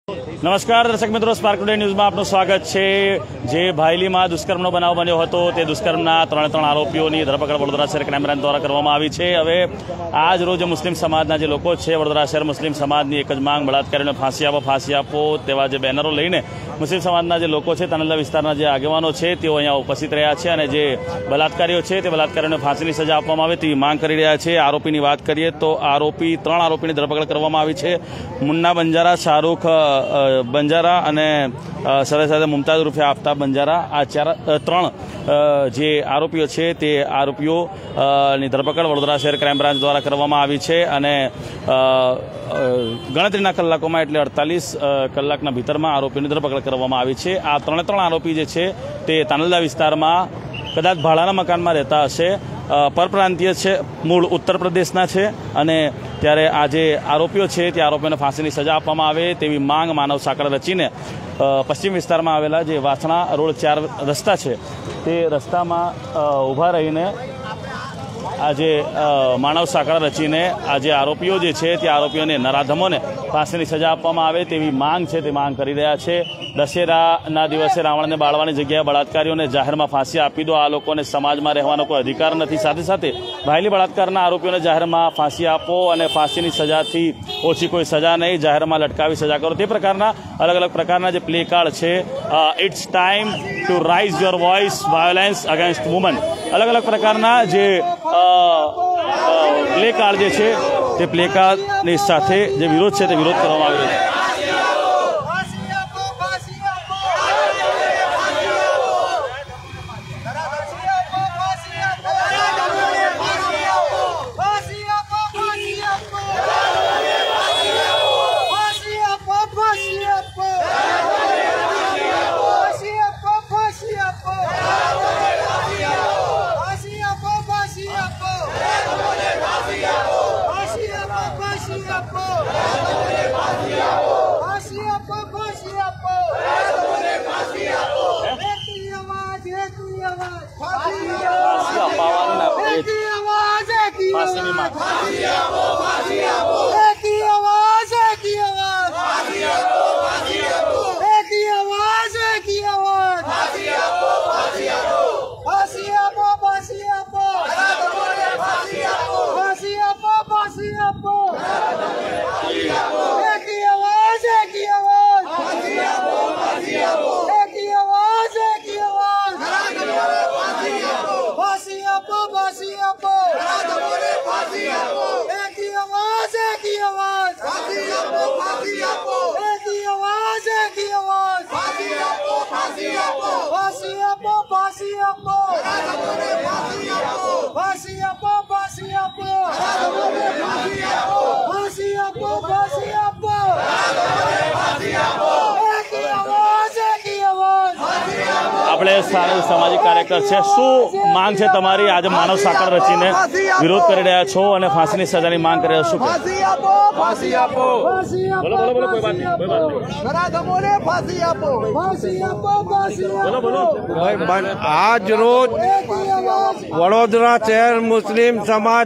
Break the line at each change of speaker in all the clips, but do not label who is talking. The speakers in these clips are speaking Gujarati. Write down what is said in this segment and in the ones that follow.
નમસ્કાર દર્શક મિત્રો, સ્પાર્ક ટુડે ન્યૂઝમાં આપનું સ્વાગત છે। જે ભાયલીમાં દુષ્કર્મનો બનાવ બન્યો હતો તે દુષ્કર્મના ત્રણ આરોપીઓની ધરપકડ વડોદરા શહેર ક્રાઇમ બ્રાન્ચ દ્વારા કરવામાં આવી છે। હવે આજ રોજ મુસ્લિમ સમાજના જે લોકો છે, વડોદરા શહેર મુસ્લિમ સમાજની એક જ માંગ, બળાત્કારીઓને ફાંસી આપો તેવા જે બેનરો લઈને મુસ્લિમ સમાજના જે લોકો છે, તાનલા વિસ્તારના જે આગેવાનો છે તેઓ અહીંયા ઉપસ્થિત રહ્યા છે અને જે બળાત્કારીઓ છે તે બળાત્કારીઓને ફાંસીની સજા આપવામાં આવે તેવી માંગ કરી રહ્યા છે। આરોપીની વાત કરીએ તો ત્રણ આરોપીની ધરપકડ કરવામાં આવી છે। મુન્ના બંજારા, શાહરૂખ બંજારા અને સાથે મુમતાઝ ઉર્ફે આફતાબ બંજારા, આ ત્રણ જે આરોપીઓ છે તે આરોપીઓની ધરપકડ વડોદરા શહેર ક્રાઇમ બ્રાન્ચ દ્વારા કરવામાં આવી છે અને ગણતરીના કલાકોમાં એટલે 48 કલાકના ભીતરમાં આરોપીઓની ધરપકડ કરવામાં આવી છે। આ ત્રણ આરોપી જે છે તે તાનલા વિસ્તારમાં કદાચ ભાડાના મકાનમાં રહેતા હશે, પરપ્રાંતીય છે, મૂળ ઉત્તર પ્રદેશના છે અને ત્યારે આ જે આરોપીઓ છે તે આરોપીઓને ફાંસીની સજા આપવામાં આવે તેવી માંગ માનવ સાંકળ રચીને પશ્ચિમ વિસ્તારમાં આવેલા જે વાસણા રોડ 4 રસ્તા છે તે રસ્તામાં ઊભા રહીને આજે માનવ સાંકળ રચીને આ જે આરોપીઓ જે છે તે આરોપીઓને નરાધમોને ફાંસીની સજા આપવામાં આવે તેવી માંગ છે તે માંગ કરી રહ્યા છે। દશેરાના દિવસે રાવણને બાળવાની જગ્યાએ બળાત્કારીઓને જાહેરમાં ફાંસી આપી દો, આ લોકોને સમાજમાં રહેવાનો કોઈ અધિકાર નથી। સાથે સાથે ભાયલી બળાત્કારના આરોપીઓને જાહેરમાં ફાંસી આપો અને ફાંસીની સજાથી ઓછી કોઈ સજા નહીં, જાહેરમાં લટકાવી સજા કરો, તે પ્રકારના અલગ પ્રકારના જે પ્લે કાર્ડ છે, it's time to raise your voice violence against woman, અલગ પ્રકારના જે પ્લે કાર્ડ જે છે તે પ્લે કાર્ડની સાથે જે વિરોધ છે તે વિરોધ કરવામાં આવી રહ્યો છે। આપણે સામાજિક કાર્યકર છે, શું માંગ છે તમારી? આજે માનવ સાંકળ રચીને વિરોધ કરી રહ્યા છો અને ફાંસીની સજાની માંગ કરી રહ્યા છો, ફાંસી આપો, બોલો કોઈ વાત નહીં।
આજ રોજ વડોદરા શહેર મુસ્લિમ સમાજ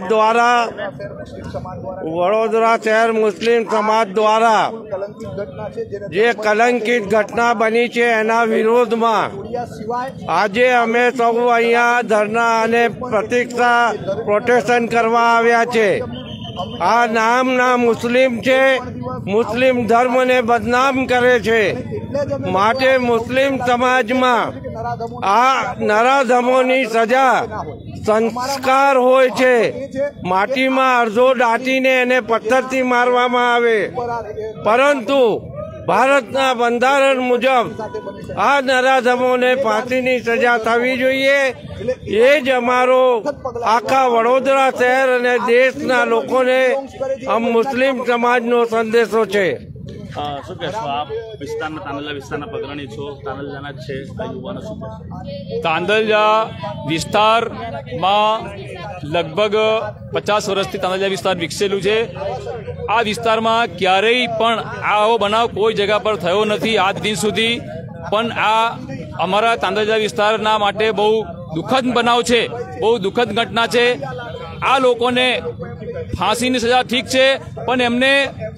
દ્વારા જે કલંકિત ઘટના બની છે એના વિરોધમાં આજે અમે સૌ અહીંયા ધરણા અને પ્રોટેસ્ટ કરવા આવ્યા છે। આ નામના મુસ્લિમ છે, મુસ્લિમ ધર્મને બદનામ કરે છે, માટે મુસ્લિમ સમાજમાં આ નરાધમોની સજા સંસ્કાર હોય છે। માટીમાં અડધો દાટીને એને પથ્થરથી મારવામાં આવે, પરંતુ ભારતના બંધારણ મુજબ આ નરાધમોને ફાંસીની સજા થવી જોઈએ। એ જ અમારો આખા વડોદરા શહેર અને દેશના લોકોને મુસ્લિમ સમાજનો સંદેશો છે।
શું કહેશો આપ? વિસ્તારના તાનલા વિસ્તારના પગરણી છો, તાનલાના જ છે, યુવાનો શું કહેશો?
તાંદલજા વિસ્તારમાં લગભગ 50 વર્ષથી તાંદલજા વિસ્તાર વિકસેલું છે। આ વિસ્તારમાં ક્યારેય પણ આવો બનાવ કોઈ જગ્યા પર થયો નથી આજ દિન સુધી, પણ આ અમારા તાંદલજા વિસ્તારના માટે બહુ દુઃખદ બનાવ છે, બહુ દુઃખદ ઘટના છે। આ લોકોને ફાંસીની સજા ઠીક છે, પણ એમને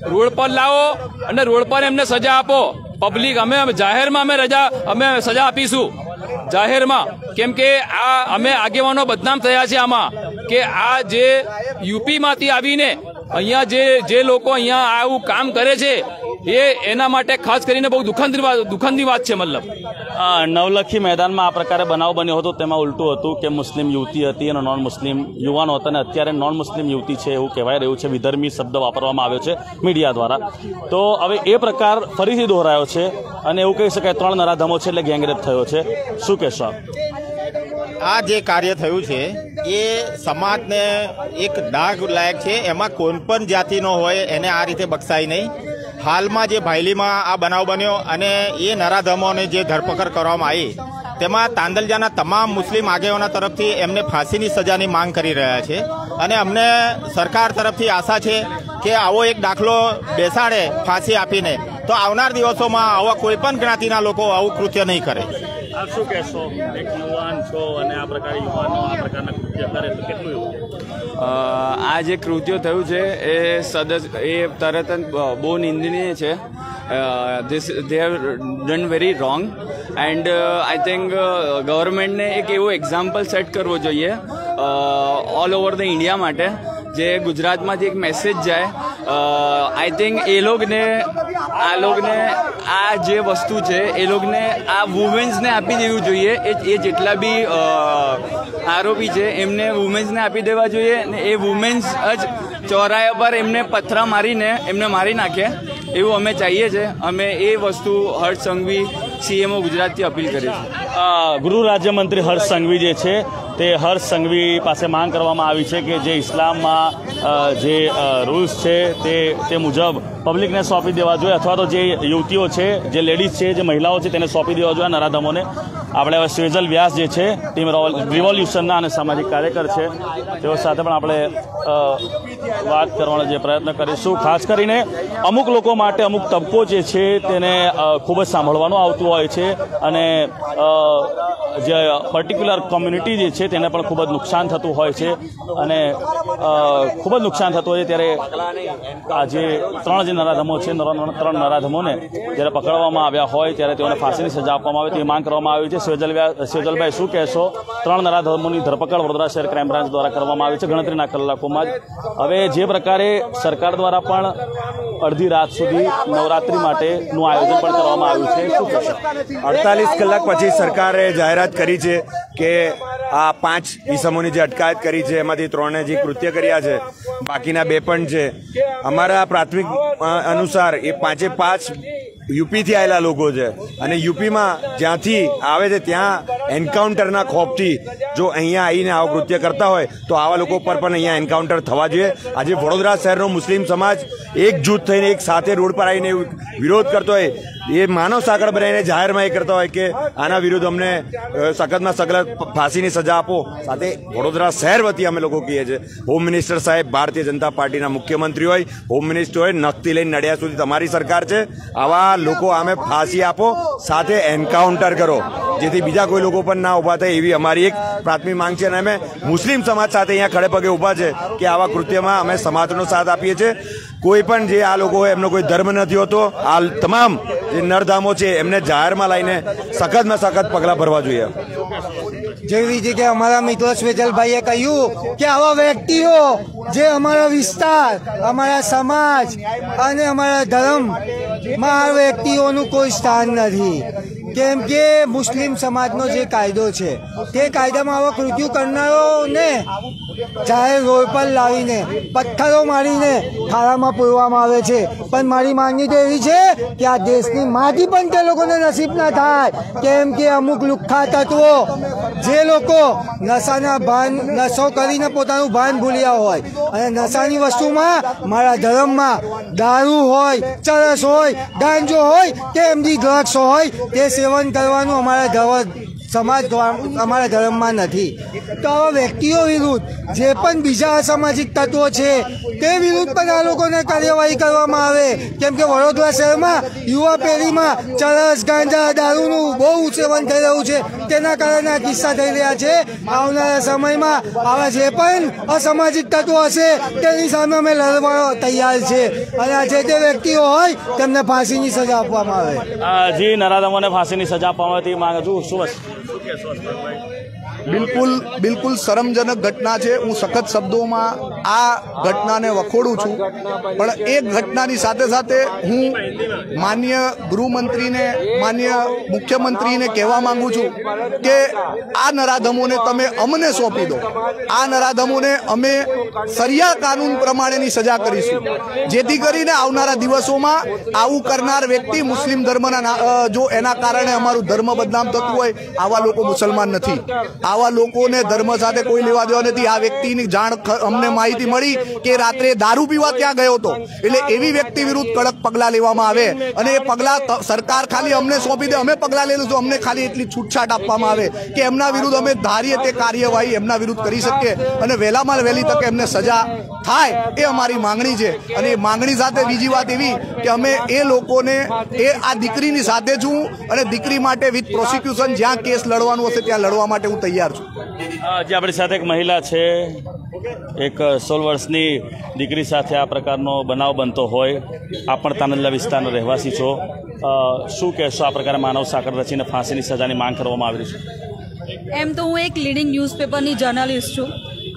રોડ પર લાવો અને રોડ પર એમને સજા આપો. પબ્લિક અમે જાહેરમાં અમે સજા આપીશું જાહેરમાં, કેમ કે આ અમે આગેવાનો બદનામ થયા છે આમાં, કે આ જે યુપીમાંથી આવીને અહીંયા જે લોકો અહીંયા આવું કામ કરે છે એના માટે ખાસ કરીને બહુ દુઃખદની વાત છે. મતલબ
નવલખી મેદાનમાં આ પ્રકારે બનાવ બન્યો હતો, તેમાં ઉલટું હતું કે મુસ્લિમ યુવતી હતી અને નોન મુસ્લિમ યુવાનો હતા, અને અત્યારે નોન મુસ્લિમ યુવતી છે એવું કહેવાય રહ્યું છે. વિધર્મી શબ્દ વાપરવામાં આવ્યો છે મીડિયા દ્વારા. તો હવે એ પ્રકાર ફરીથી દોહરાયો છે અને એવું કહી શકાય 3 નરાધમો છે એટલે ગેંગરેપ થયો છે. શું કહેશો?
આ જે કાર્ય થયું છે એ સમાજને એક દાગ લાયક છે. એમાં કોઈ પણ જાતિનો હોય એને આ રીતે બક્ષાય નહીં. હાલમાં જે ભાયલીમાં આ બનાવ બન્યો અને એ નરાધમોની જે ધરપકડ કરવામાં આવી, તેમાં તાંદલજાના તમામ મુસ્લિમ આગેવાનો તરફથી એમને ફાંસીની સજાની માંગ કરી રહ્યા છે. અને અમને સરકાર તરફથી આશા છે કે આવો એક દાખલો બેસાડે ફાંસી આપીને, તો આવનાર દિવસોમાં આવા કોઈ પણ જ્ઞાતિના લોકો આવું કૃત્ય નહીં કરે.
આપ શું કહેશો? એક યુવાન છો અને આ પ્રકારે યુવાનો આ પ્રકારના કૃત્ય કરે તો કેટલું
આ જે કૃત્ય થયું છે એ તરત જ બહુ નિંદનીય છે. they have done very wrong and I think ગવર્મેન્ટને એક એવો એક્ઝામ્પલ સેટ કરવો જોઈએ ઓલ ઓવર ધ ઇન્ડિયા માટે, જે ગુજરાતમાંથી એક મેસેજ જાય. આઈ થિંક એ લોકોને આ જે વસ્તુ છે એ લોકોને આ વુમેન્સને આપી દેવું જોઈએ. એ જેટલા બી આરોપી છે એમને વુમેન્સને આપી દેવા જોઈએ ને એ વુમેન્સ જ ચોરાયા પર એમને પથ્થરા મારીને એમને મારી નાખે એવું અમે ચાહીએ છીએ. અમે એ વસ્તુ હર્ષ સંઘવી સીએમઓ ગુજરાતથી અપીલ કરીએ છીએ.
ગૃહ રાજ્યમંત્રી હર્ષ સંઘવી જે છે તે હર્ષ સંઘવી પાસે માંગ કરવામાં આવી છે કે જે ઇસ્લામમાં જે રૂલ્સ છે તે મુજબ પબ્લિકને સોંપી દેવા જોઈએ, અથવા તો જે યુવતીઓ છે, જે લેડીઝ છે, જે મહિલાઓ છે તેને સોંપી દેવા જોઈએ નરાધમોને. આપણે હવે સ્વેજલ વ્યાસ જે છે ટીમ રિવોલ્યુશનના અને સામાજિક કાર્યકર છે, તેઓ સાથે પણ આપણે વાત કરવાનો જે પ્રયત્ન કરીશું. ખાસ કરીને અમુક લોકો માટે અમુક તબકો જે છે તેને ખૂબ જ સાંભળવાનું આવતું હોય છે અને જે પર્ટિક્યુલર કોમ્યુનિટી જે છે તેને પણ ખૂબ જ નુકસાન થતું હોય છે અને ખૂબ જ નુકસાન થતું હોય છે. ત્યારે આ જે 3 જે નરાધમો છે, 3 નરાધમોને જ્યારે પકડવામાં આવ્યા હોય ત્યારે તેઓને ફાંસીની સજા આપવામાં આવે તેવી માંગ કરવામાં આવી છે. સેજલભાઈ, શું કહેશો? 3 નરાધમોની ધરપકડ વડોદરા શહેર ક્રાઇમ બ્રાન્ચ દ્વારા કરવામાં આવી છે ગણતરીના કલાકોમાં જ. હવે જે પ્રકારે સરકાર દ્વારા પણ અડધી રાત સુધી નવરાત્રી માટેનું આયોજન પણ કરવામાં આવ્યું છે, શું કહેશો?
48 કલાક પછી સરકારે જાહેરાત કરી છે કે આ 5 ઈસમોની જે અટકાયત કરી છે એમાંથી 3ને જે કૃત્ય કર્યા છે, બાકીના 2 પણ છે. અમારા પ્રાથમિક અનુસાર એ 5 યુપીથી આવેલા લોકો છે અને યુપીમાં જ્યાંથી આવે છે ત્યાં એન્કાઉન્ટરના ખોફથી જો અહીંયા આવીને આવો કૃત્ય કરતા હોય તો આવા લોકો પર પણ અહીંયા એન્કાઉન્ટર થવા જોઈએ. આજે વડોદરા શહેરનો મુસ્લિમ સમાજ એકજૂથ થઈને એક સાથે રોડ પર આવીને વિરોધ કરતો હોય, એ માનવ સાંકળ બનાવીને જાહેરમાં એ કરતા હોય કે આના વિરુદ્ધ અમને સખતમાં સખત ફાંસીની સજા આપો. સાથે વડોદરા શહેર વતી અમે લોકો કહીએ છીએ, હોમ મિનિસ્ટર સાહેબ, ભારતીય જનતા પાર્ટીના મુખ્યમંત્રી હોય, હોમ મિનિસ્ટર હોય, નખથી લઈને નડિયાદ સુધી તમારી સરકાર છે. આવા લોકો આમે ફાંસી આપો, સાથે એન્કાઉન્ટર કરો, જેથી બીજા કોઈ લોકો પણ ના ઊભા થાય એવી અમારી એક પ્રાથમિક માંગ છે. અને અમે મુસ્લિમ સમાજ સાથે અહીંયા ખડે પગે ઊભા છે કે આવા કૃત્યમાં અમે સમાજનો સાથ આપીએ છીએ. કોઈ પણ જે આ લોકો હોય એમનો કોઈ ધર્મ નથી હોતો. આ તમામ જે નરધામો છે એમને જાહેરમાં લાવીને સખતમાં સખત પગલાં ભરવા જોઈએ.
જેવી રીતે કે અમારા મિત્રો સ્વેજલભાઈએ કહ્યું કે આવા વ્યક્તિઓ જે અમારા વિસ્તાર, અમારા સમાજ અને અમારા ધર્મમાં આ વ્યક્તિઓનું કોઈ સ્થાન નથી. કેમ કે મુસ્લિમ સમાજનો જે કાયદો છે તે કાયદામાં આવા કૃત્યુ કરનારોને જાહેર રોડ પર લાવીને પથ્થરો મારીને ખાડામાં પૂરવામાં આવે છે. પણ મારી માંગણી તો એવી છે કે આ દેશની માટી પણ તે લોકોને નસીબ ના થાય. કેમ કે અમુક લુખ્ખા તત્વો જે લોકો નશો કરીને પોતાનું ભાન ભૂલ્યા હોય અને નશાની વસ્તુમાં, મારા ધર્મમાં દારૂ હોય, ચરસ હોય, ગાંજો હોય કે એમની ડ્રગ્સ હોય તે સેવન કરવાનું અમારા ધર્મ સમાજ અમારા ધર્મમાં નથી. તો આવા વ્યક્તિઓ વિરુદ્ધ જે પણ બીજા અસામાજિક તત્વો છે તે વિરુદ્ધ પણ આ લોકોને કાર્યવાહી કરવામાં આવે. કેમ કે વડોદરા શહેરમાં યુવા પેઢીમાં ચરસ, ગાંજા, દારૂનું બહુ સેવન થઈ રહ્યું છે. તેના કારણે આ કિસ્સા થઈ રહ્યા છે. આવનારા સમયમાં આવા જે પણ અસામાજિક તત્વો હશે તેની સામે અમે લડવા તૈયાર છે અને આ જે તે વ્યક્તિઓ હોય તેમને ફાંસીની સજા આપવામાં આવે.
જી, નરાધમોને ફાંસીની સજા આપવામાં હતી માંગ છું. શું
બિલકુલ શરમજનક ઘટના છે. હું સખત શબ્દોમાં આ ઘટનાને વખોડું છું, પણ એ ઘટનાની સાથે સાથે હું માન્ય ગૃહમંત્રીને, માન્ય મુખ્યમંત્રીને કહેવા માંગુ છું કે આ નરાધમોને તમે અમને સોંપી દો. આ નરાધમોને અમે સરિયા કાનૂન પ્રમાણેની સજા કરીશું, જેથી કરીને આવનારા દિવસોમાં આવું કરનાર વ્યક્તિ મુસ્લિમ ધર્મના જો એના કારણે અમારું ધર્મ બદનામ થતું હોય, આવા લોકો મુસલમાન નથી. આવા લોકોને ધર્મ સાથે કોઈ લેવા દેવા નથી. આ વ્યક્તિની જાણ અમને માહિતી મળી કે રાત્રે દારૂ પીવા ત્યાં ગયો હતો, એટલે એવી વ્યક્તિ વિરુદ્ધ કડક પગલાં લેવામાં આવે અને એ પગલાં સરકાર ખાલી અમને સોંપી દે, અમે પગલાં લઈ લઈશું. અમને ખાલી એટલી છૂટછાટ આપવામાં આવે કે એમના વિરુદ્ધ અમે ધારીએ તે કાર્યવાહી એમના વિરુદ્ધ કરી શકીએ અને વહેલામાં વહેલી તકે એમને સજા થાય, એ અમારી માંગણી છે. અને એ માંગણી સાથે બીજી વાત એવી કે અમે એ લોકોને આ દીકરીની સાથે છું અને દીકરી માટે વિથ પ્રોસિક્યુશન જ્યાં કેસ લડવાનું હશે ત્યાં લડવા માટે હું તૈયાર છું.
જે આપણી સાથે એક મહિલા છે, એક 16 વર્ષની દીકરી સાથે આ પ્રકારનો બનાવ બનતો હોય, આ પણ તાનંદલા વિસ્તારના રહેવાસી છો, શું કહેશો? આ પ્રકારે માનવ સાંકળ રચીને ફાંસીની સજાની માંગ કરવામાં આવી છે.
એમ તો હું એક લીડિંગ ન્યૂઝપેપરની જર્નલિસ્ટ છું.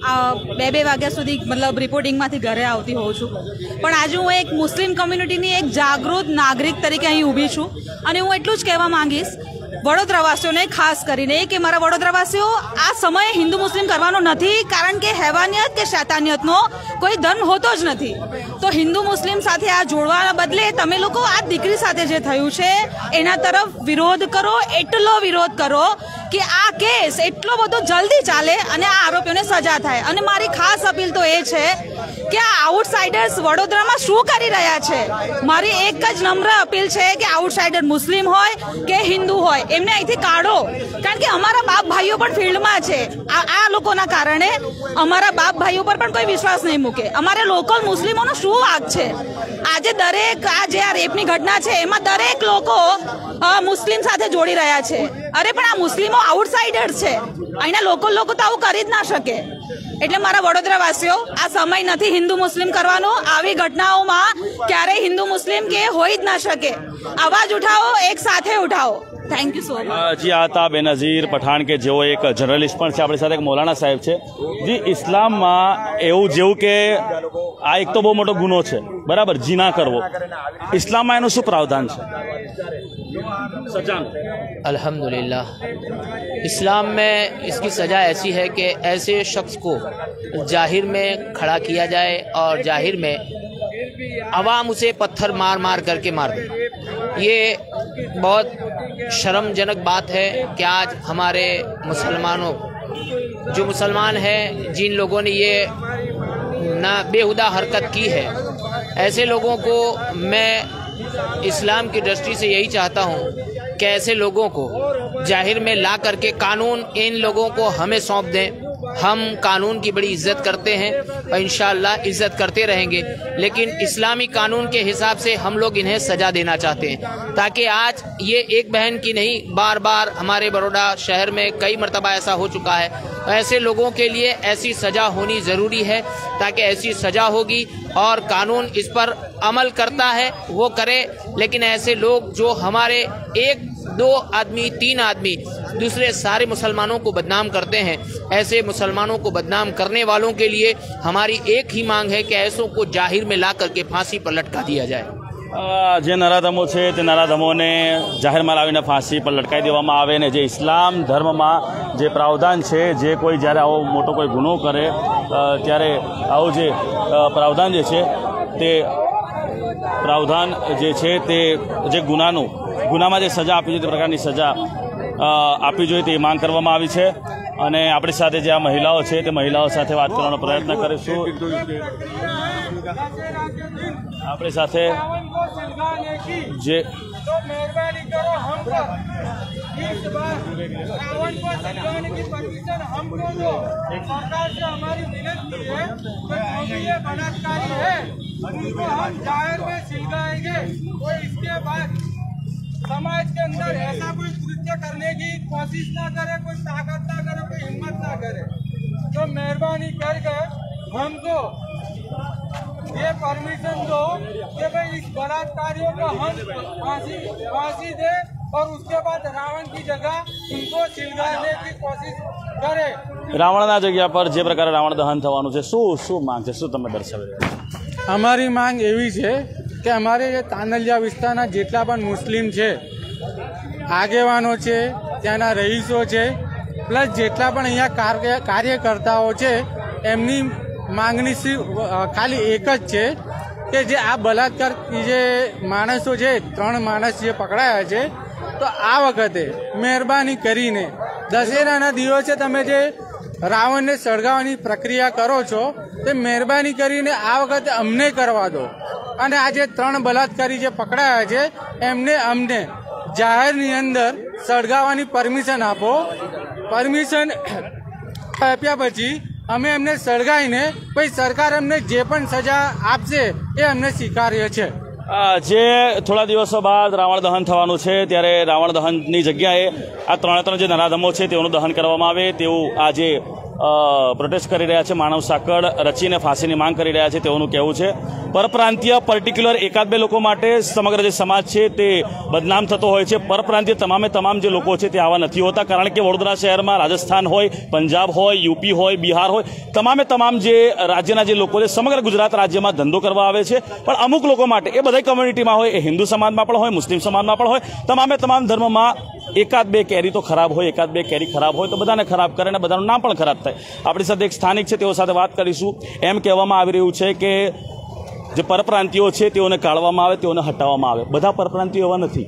2 વાગ્યા સુધી મતલબ રિપોર્ટિંગમાંથી ઘરે આવતી હોઉં છું, પણ આજે હું એક મુસ્લિમ કમ્યુનિટીની એક જાગૃત નાગરિક તરીકે અહીં ઊભી છું અને હું એટલું જ કહેવા માંગીશ વડોદરાવાસીઓને, ખાસ કરીને કે મારા વડોદરાવાસીઓ, આ સમય હિન્દુ મુસ્લિમ કરવાનો નથી, કારણ કે હેવાનિયત કે શૈતાનિયતનો કોઈ ધર્મ હોતો જ નથી. તો હિન્દુ મુસ્લિમ સાથે આ જોડવાના બદલે તમે લોકો આ દીકરી સાથે જે થયું છે એના તરફ વિરોધ કરો, એટલો વિરોધ કરો કે આ કેસ એટલો બધો જલ્દી ચાલે અને આ આરોપીઓને સજા થાય. અને મારી ખાસ અપીલ તો એ છે કે આ આઉટસાઇડર્સ વડોદરામાં શું કરી રહ્યા છે. મારી એક જ નમ્ર અપીલ છે કે આઉટસાઇડર મુસ્લિમ હોય કે હિન્દુ હોય એમને અહીંથી કાઢો, કારણ કે અમારા બાપ ભાઈઓ પણ ફિલ્ડમાં છે. આ લોકોના કારણે અમારા બાપ ભાઈઓ પર પણ કોઈ વિશ્વાસ નહીં મૂકે. અમારે લોકલ મુસ્લિમોનો શું વાંક છે? આજે દરેક આ જે આ રેપની ઘટના છે એમાં દરેક લોકો મુસ્લિમ સાથે જોડી રહ્યા છે. અરે પણ આ મુસ્લિમો આઉટસાઇડર છે, અહીંના લોકલ લોકો તો આવું કરી જ ના શકે. એટલે મારા વડોદરાવાસીઓ, આ સમય નથી હિન્દુ મુસ્લિમ કરવાનો. આવી ઘટનાઓમાં ક્યારેય હિન્દુ મુસ્લિમ કે હોઈ જ ના શકે. અવાજ ઉઠાવો, એક સાથે ઉઠાવો. Thank you so much.
જી, આ હતા બેનઝીર પઠાણ કે જેઓ એક જર્નલિસ્ટ પણ છે. આપણી સાથે એક મૌલાના સાહેબ છે. જી, ઇસ્લામમાં એવું જેવું કે આ એક તો બહુ મોટો ગુનો છે, બરાબર, જીના કરવો. ઇસ્લામમાં એનું શું પ્રાવધાન છે?
अल्हम्दुलिल्लाह, इस्लाम में इसकी सज़ा ऐसी है कि ऐसे शख्स को जाहिर में खड़ा किया जाए और जाहिर में अवाम उसे पत्थर मार मार करके मार दे. ये बहुत शर्मजनक बात है कि आज हमारे मुसलमानों, जो मुसलमान हैं, जिन लोगों ने ये ना बेहुदा हरकत की है, ऐसे लोगों को मैं इस्लाम की दृष्टि से यही चाहता हूँ कि ऐसे लोगों को जाहिर में ला करके कानून इन लोगों को हमें सौंप दें. हम कानून की बड़ी इज्जत करते हैं और इंशाअल्लाह इज्जत करते रहेंगे, लेकिन इस्लामी कानून के हिसाब से हम लोग इन्हें सज़ा देना चाहते हैं, ताकि आज ये एक बहन की नहीं, बार बार हमारे बड़ौदा शहर में कई मरतबा ऐसा हो चुका है. ऐसे लोगों के लिए ऐसी सज़ा होनी ज़रूरी है, ताकि ऐसी सज़ा होगी और कानून इस पर अमल करता है वो करे. लेकिन ऐसे लोग जो हमारे 1, 2 आदमी, 3 आदमी दूसरे सारे मुसलमानों को बदनाम करते हैं, ऐसे मुसलमानों को बदनाम करने वालों के लिए हमारी एक ही मांग है कि ऐसों को जाहिर में ला करके फांसी पर लटका दिया जाए.
જે નરાધમો છે તે નરાધમોને જાહેરમાં લાવીને ફાંસી પર લટકાવી દેવામાં આવે ને જે ઇસ્લામ ધર્મમાં જે પ્રાવધાન છે, જે કોઈ જ્યારે આવો મોટો કોઈ ગુનો કરે ત્યારે આવું જે પ્રાવધાન જે છે તે પ્રાવધાન જે છે તે જે ગુનામાં જે સજા આપવી જોઈએ તે પ્રકારની સજા આપવી જોઈએ તે માંગ કરવામાં આવી છે. અને આપણી સાથે જે આ મહિલાઓ છે તે મહિલાઓ સાથે વાત કરવાનો પ્રયત્ન કરીશું. આપણી સાથે જે
तो मेहरबानी करो हम पर इस बार रावण को सिखाने की परमिशन हमको दो। सरकार से हमारी विनती है कि जो भी ये बलात्कारी है उनको हम जाहिर में सिलगाएंगे। तो इसके बाद समाज के अंदर ऐसा कोई कृत्य करने की कोशिश ना करे, कोई ताकत ना करे, कोई हिम्मत ना करे। तो मेहरबानी करके हमको ये परमिशन दो कि भाई इस बलात्कारियों को हम फांसी दे और उसके बाद रावण की जगह उनको सिलगाने की कोशिश करे।
રાવણના જગ્યા પર જે પ્રકારે રાવણ દહન થવાનું છે, શું માંગ છે, શું તમે દર્શાવી રહ્યા છો?
અમારી માંગ એવી છે કે અમારે જે તાનલિયા વિસ્તારના જેટલા પણ મુસ્લિમ છે, આગેવાનો છે, ત્યાંના રહીશો છે, પ્લસ જેટલા પણ અહીંયા કાર્યકર્તાઓ છે, એમની માંગણી ખાલી એક જ છે કે જે આ બલાત્કાર જે માણસો છે, 3 માણસ જે પકડાયા છે, તો આ વખતે મહેરબાની કરીને દશેરાના દિવસે તમે જે રાવણને સળગાવવાની પ્રક્રિયા કરો છો તે મહેરબાની કરીને આ વખતે અમને કરવા દો અને આ જે 3 બલાત્કારી જે પકડાયા છે અમને જાહેરની અંદર સળગાવવાની પરમિશન આપો। પરમિશન આપ્યા પછી અમે એમને સળગાવીને પછી સરકાર અમને જે પણ સજા આપશે એ અમને સ્વીકાર્ય છે।
જે થોડા દિવસો બાદ રાવણ દહન થવાનું છે ત્યારે રાવણ દહનની જગ્યાએ આ 3 જે નરાધમો છે તેઓનું દહન કરવામાં આવે તેવું આજે પ્રોટેસ્ટ કરી રહ્યા છે, માનવ સાંકળ રચીને ફાંસીની માંગ કરી રહ્યા છે તેઓનું કહેવું છે। પરપ્રાંતીય પર્ટિક્યુલર 1-2 લોકો માટે સમગ્ર જે સમાજ છે તે બદનામ થતો હોય છે। પરપ્રાંતીય તમામ જે લોકો છે તે આવા નથી હોતા, કારણ કે વડોદરા શહેરમાં રાજસ્થાન હોય, પંજાબ હોય, યુપી હોય, બિહાર હોય, તમામ જે રાજ્યના જે લોકો છે સમગ્ર ગુજરાત રાજ્યમાં ધંધો કરવા આવે છે। પણ અમુક લોકો માટે એ બધા કમ્યુનિટીમાં હોય, એ હિન્દુ સમાજમાં પણ હોય, મુસ્લિમ સમાજમાં પણ હોય, તમામ ધર્મમાં 1-2 કેરી તો ખરાબ હોય, 1-2 કેરી ખરાબ હોય તો બધાને ખરાબ કરે અને બધાનું નામ પણ ખરાબ થાય। આપણી સાથે એક સ્થાનિક છે, તેઓ સાથે વાત કરીશું। એમ કહેવામાં આવી રહ્યું છે કે જે પરપ્રાંતિયો છે તેઓને કાઢવામાં આવે, તેઓને હટાવવામાં આવે। બધા પરપ્રાંતિયો એવા નથી,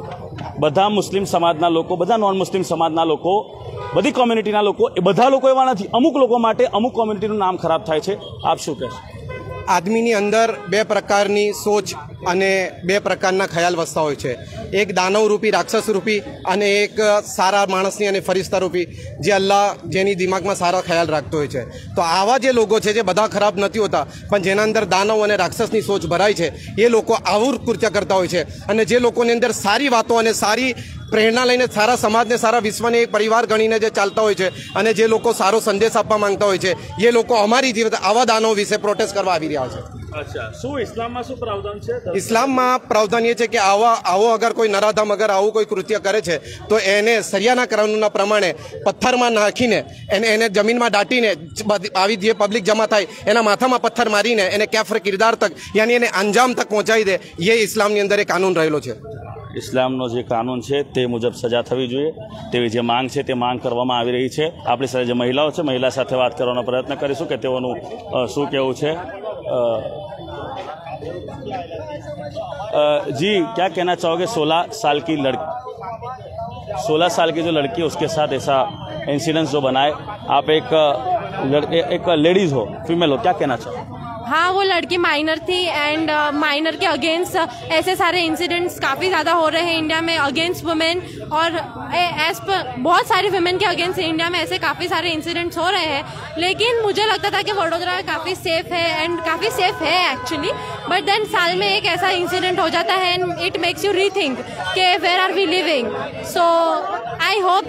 બધા મુસ્લિમ સમાજના લોકો, બધા નોન મુસ્લિમ સમાજના લોકો, બધી કોમ્યુનિટીના લોકો, એ બધા લોકો એવા નથી। અમુક લોકો માટે અમુક કોમ્યુનિટીનું નામ ખરાબ થાય છે। આપ શું કહેશો?
આદમીની અંદર 2 પ્રકારની સોચ અને 2 પ્રકારના ખ્યાલ વસતા હોય છે, એક દાનવ રૂપી, રાક્ષસ રૂપી અને એક સારા માણસની અને ફરિશ્તા રૂપી, જે અલ્લાહ જેની દિમાગમાં સારા ખ્યાલ રાખતો હોય છે। તો આવા જે લોકો છે જે બધા ખરાબ નથી હોતા, પણ જેના અંદર દાનવ અને રાક્ષસની સોચ ભરાય છે, એ લોકો આવું કૃત્ય કરતા હોય છે। અને જે લોકોની અંદર સારી વાતો અને સારી પ્રેરણા લઈને સારા સમાજને, સારા વિશ્વને એક પરિવાર ગણીને જે ચાલતા હોય છે અને જે લોકો સારો સંદેશ આપવા માંગતા હોય છે, એ લોકો અમારી જીવન આવા દાનવ વિશે પ્રોટેસ્ટ કરવા આવી રહ્યા છે।
અચ્છા, શું ઇસ્લામમાં શું પ્રાવધાન છે?
ઇસ્લામમાં પ્રાવધાન એ છે કે આવો અગર કોઈ નરાધમ અગર આવું કોઈ કૃત્ય કરે છે તો એને સરિયાના કાનૂનના પ્રમાણે પથ્થરમાં નાખીને એને જમીનમાં દાટીને આવી જે પબ્લિક જમા થાય એના માથામાં પથ્થર મારીને એને કેફર કિરદાર તક યાની એને અંજામ તક પહોંચાડી દે, એ ઇસ્લામની અંદર એક કાનૂન રહેલો છે।
ઇસ્લામનો જે કાનૂન છે તે મુજબ સજા થવી જોઈએ તેવી જે માંગ છે તે માંગ કરવામાં આવી રહી છે। આપણી સાથે જે મહિલાઓ છે, મહિલા સાથે વાત કરવાનો પ્રયત્ન કરીશું કે તેઓનું શું કહેવું છે। जी, क्या कहना चाहोगे? 16 साल की जो लड़की है उसके साथ ऐसा इंसिडेंस जो बना है, आप एक लेडीज हो, फीमेल हो, क्या कहना चाहोगे?
हाँ, वो लड़की माइनर थी एंड माइनर के अगेंस्ट ऐसे सारे इंसिडेंट्स काफ़ी ज़्यादा हो रहे हैं इंडिया में अगेंस्ट वुमेन, और बहुत सारे वुमेन के अगेंस्ट इंडिया में ऐसे काफ़ी सारे इंसिडेंट्स हो रहे हैं। लेकिन मुझे लगता था कि वडोदरा काफ़ी सेफ है एंड काफ़ी सेफ है एक्चुअली, बट देन साल में एक ऐसा इंसिडेंट हो जाता है and it makes you rethink कि where are we living. So I hope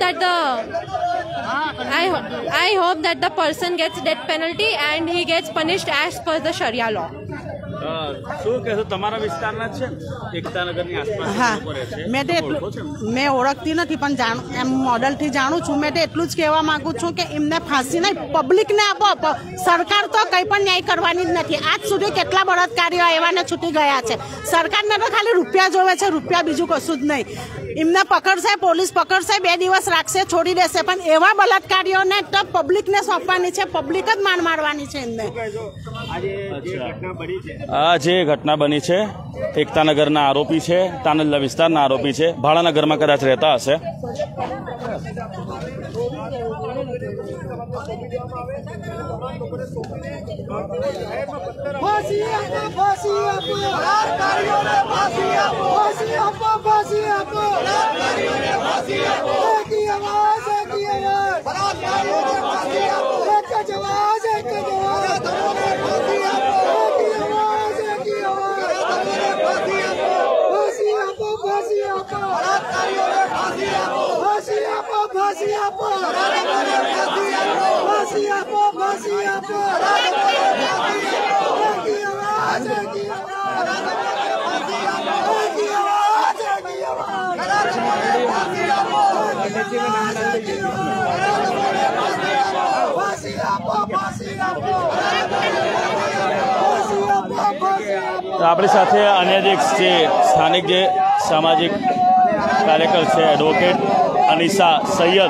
that the person gets death penalty and he gets punished as per the sharia law.
શું કહેશો? તમારા વિસ્તારના જ છે, એકતાનગરની આસપાસ?
હા, મેં ઓળખતી નથી પણ એમ મોડલથી જાણું છું। મેં તો એટલું જ કહેવા માંગુ છું કે એમને ફાંસી નહીં, પબ્લિકને આપો। સરકાર તો કંઈ પણ ન્યાય કરવાની જ નથી। આજ સુધી કેટલા બળાત્કારીઓ એવાને છૂટી ગયા છે। સરકારને તો ખાલી રૂપિયા જોવે છે, રૂપિયા, બીજું કશું જ નહીં। એમને પકડશે, પોલીસ પકડશે, 2 દિવસ રાખશે, છોડી દેશે, પણ એવા બળાત્કારીઓને તો પબ્લિકને સોંપવાની છે, પબ્લિક જ મારવાની છે એમને।
આ જે ઘટના બની છે એકતાનગરના આરોપી છે, તાનલ્લા વિસ્તારના આરોપી છે, ભાડાના ઘરમાં કદાચ રહેતા હશે. આપણી સાથે અન્ય જે સ્થાનિક જે સામાજિક કાર્યકર છે એડવોકેટ અનિશા સૈયદ.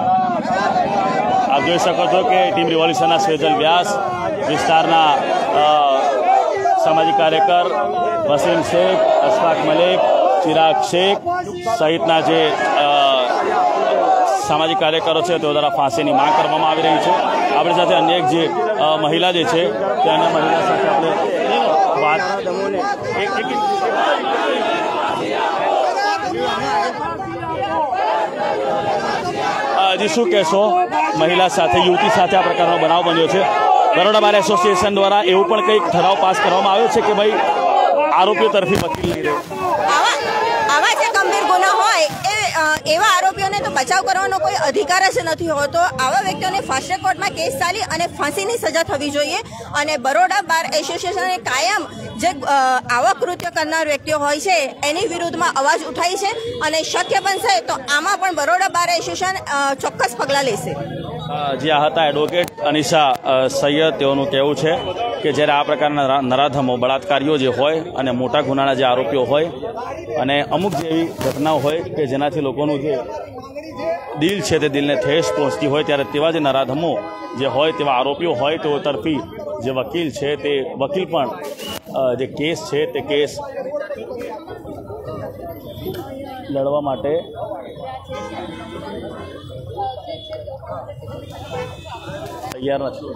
આપ જોઈ શકો છો કે ટીમ રિવોલ્યુશનના સેજલ વ્યાસ, વિસ્તારના સામાજિક કાર્યકર વસીમ શેખ, અશફાક મલિક, ચિરાગ શેખ સહિતના જે સામાજિક કાર્યકરો છે તેઓ દ્વારા ફાંસીની માંગ કરવામાં આવી રહી છે. આપણી સાથે અન્ય એક જે મહિલા જે છે તે અન્ય મહિલા સાથે આપણે વાત હજી શું કહેશો? મહિલા સાથે, યુવતી સાથે આ પ્રકારનો બનાવ બન્યો છે. બરોડા બાર એસોસિએશન દ્વારા એવું પણ કંઈક ઠરાવ પાસ કરવામાં આવ્યો છે કે ભાઈ આરોપીઓ તરફી વકીલ નહીં રહે.
આવા જે ગંભીર ગુના હોય એવા આરોપીઓને તો બચાવ કરવાનો કોઈ અધિકાર જ નથી હોતો. આવા વ્યક્તિઓને ફાસ્ટ ટ્રેક કોર્ટમાં કેસ ચાલી અને ફાંસીની સજા થવી જોઈએ. અને બરોડા બાર એસોસિએશને કાયમ જે આવા કૃત્ય કરનાર વ્યક્તિઓ હોય છે એની વિરુદ્ધમાં અવાજ ઉઠાવી છે અને શક્ય બનશે તો આમાં પણ બરોડા બાર એસોસિએશન ચોક્કસ પગલાં લેશે.
જે આ હતા એડવોકેટ અનિશા સૈયદ. તેઓનું કહેવું છે કે જ્યારે આ પ્રકારના નરાધમો, બળાત્કારીઓ જે હોય અને મોટા ગુનાના જે આરોપીઓ હોય અને અમુક જેવી ઘટનાઓ હોય કે જેનાથી લોકોનું જે દિલ છે તે દિલને ઠેસ પહોંચતી હોય, ત્યારે તેવા જે નરાધમો જે હોય, તેવા આરોપીઓ હોય, તેઓ તરફી જે વકીલ છે તે વકીલ પણ જે કેસ છે તે કેસ લડવા માટે તૈયાર નથી.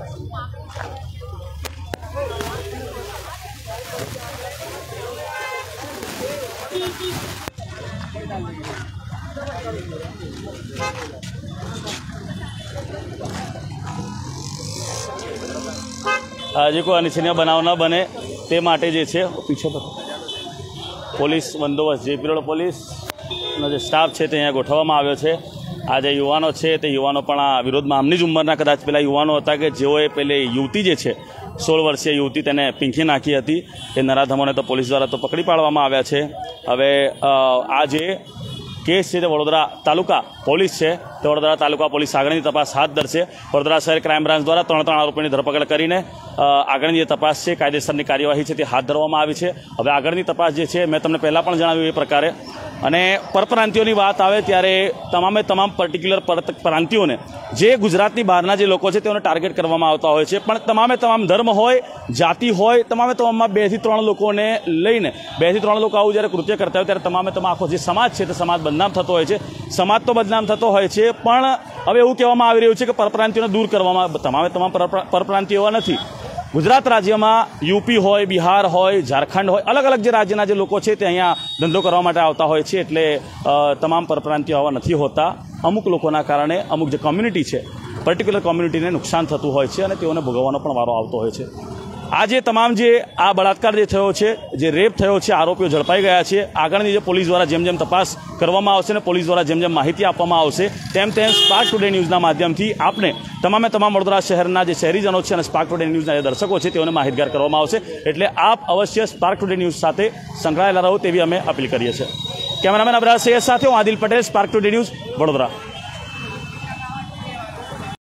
આજે કોઈ અનિચ્છનીય બનાવ ન બને તે માટે જે છે પીછે પોલીસ બંદોબસ્ત, જે પીરોડ પોલીસનો જે સ્ટાફ છે તે અહીંયા ગોઠવવામાં આવ્યો છે. આ જે યુવાનો છે તે યુવાનો પણ આ વિરોધમાં આમની જ ઉંમરના કદાચ પેલા યુવાનો હતા કે જેઓએ પેલી યુવતી જે છે 16 વર્ષીય યુવતી તેને પીંખી નાખી હતી. એ નરાધમોને તો પોલીસ દ્વારા તો પકડી પાડવામાં આવ્યા છે. હવે આ જે કેસ છે તે વડોદરા તાલુકા પોલીસ છે તે વડોદરા તાલુકા પોલીસ આગળની તપાસ હાથ ધરશે. વડોદરા શહેર ક્રાઇમ બ્રાન્ચ દ્વારા 3 આરોપીની ધરપકડ કરીને આગળની જે તપાસ છે, કાયદેસરની કાર્યવાહી છે તે હાથ ધરવામાં આવી છે. હવે આગળની તપાસ જે છે મેં તમને પહેલાં પણ જણાવ્યું એ પ્રકારે. અને પરપ્રાંતિયોની વાત આવે ત્યારે તમામ પર્ટિક્યુલર પ્રાંતિયોને જે ગુજરાતની બહારના જે લોકો છે તેઓને ટાર્ગેટ કરવામાં આવતા હોય છે. પણ તમામ ધર્મ હોય, જાતિ હોય, તમામમાં 2 થી 3 લોકોને લઈને 2 થી 3 લોકો આવું જ્યારે કૃત્ય કરતા હોય ત્યારે તમામ આખો જે સમાજ છે તે સમાજ બદનામ થતો હોય છે. સમાજ તો બદનામ થતો હોય છે, પણ હવે એવું કહેવામાં આવી રહ્યું છે કે પરપ્રાંતિયોને દૂર કરવામાં તમામ પરપ્રાંતિયો એવા નથી. ગુજરાત રાજ્યમાં યુપી હોય, બિહાર હોય, ઝારખંડ હોય, અલગ અલગ જે રાજ્યના જે લોકો છે તે અહીંયા ધંધો કરવા માટે આવતા હોય છે. એટલે તમામ પરપ્રાંતિયો આવા નથી હોતા. અમુક લોકોના કારણે અમુક જે કોમ્યુનિટી છે, પર્ટિક્યુલર કોમ્યુનિટીને નુકસાન થતું હોય છે અને તેઓને ભોગવવાનો પણ વારો આવતો હોય છે. આજે તમામ જે આ બળાત્કાર જે થયો છે, જે રેપ થયો છે, આરોપીઓ ઝડપાઈ ગયા છે. આગળની જે પોલીસ દ્વારા જેમ તપાસ કરવામાં આવશે ને પોલીસ દ્વારા જેમ માહિતી આપવામાં આવશે તેમ સ્પાર્ક ટુડે ન્યૂઝના માધ્યમથી આપને તમામ વડોદરા શહેરના જે શહેરીજનો છે અને સ્પાર્ક ટુડે ન્યૂઝના જે દર્શકો છે તેઓને માહિતગાર કરવામાં આવશે. એટલે આપ અવશ્ય સ્પાર્ક ટુડે ન્યૂઝ સાથે સંકળાયેલા રહો તેવી અમે અપીલ કરીએ છીએ. કેમેરામેન અબરાજ સૈયદ સાથે હું Adil Patel, Spark Today News, Vadodara.